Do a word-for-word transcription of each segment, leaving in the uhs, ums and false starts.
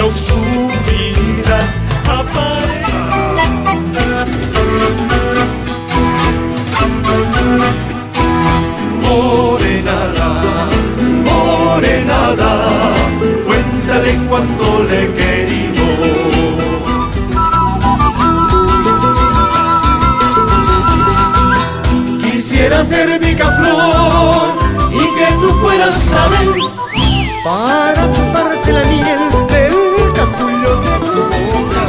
oscuridad aparece. Morenada, morenada, cuéntale cuánto le he querido. Quisiera ser picaflor y que tú fueras clavel para chuparte la miel del capullo de tu boca.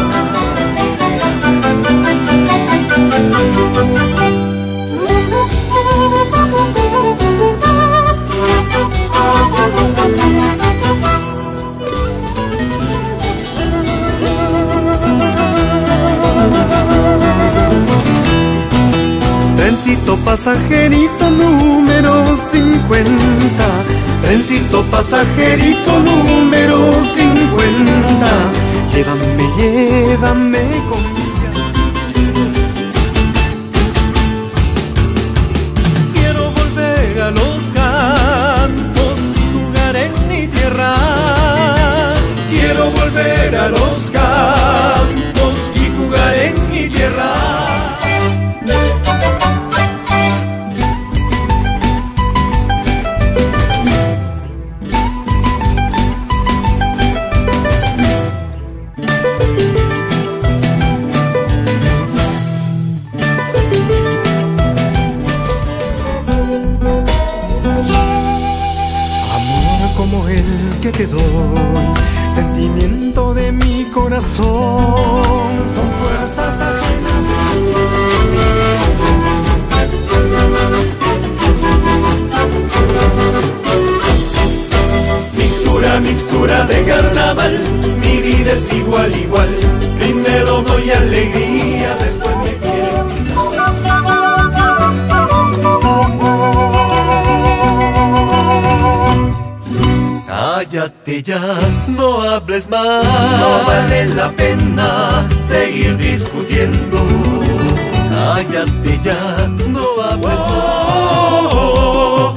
Trencito pasajerito número cincuenta, trencito pasajerito número cincuenta, llévame, llévame conmigo. Quiero volver a los campos y jugar en mi tierra. Quiero volver a los campos y jugar en mi tierra. Como el que te doy, sentimiento de mi corazón, son fuerzas ajenas. Mixtura, mixtura de carnaval, mi vida es igual, igual. Primero doy alegría, después me quieren pisar. Cállate ya, no hables más, no vale la pena seguir discutiendo. Cállate ya, no hables más.